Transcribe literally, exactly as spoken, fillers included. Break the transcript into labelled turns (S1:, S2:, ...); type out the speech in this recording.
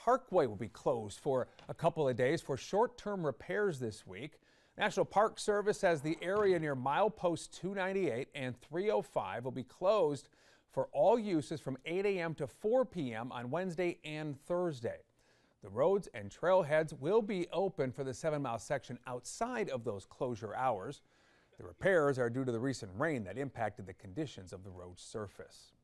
S1: Parkway will be closed for a couple of days for short-term repairs this week. National Park Service says the area near milepost two ninety-eight and three oh five will be closed for all uses from eight a m to four p m on Wednesday and Thursday. The roads and trailheads will be open for the seven mile section outside of those closure hours. The repairs are due to the recent rain that impacted the conditions of the road surface.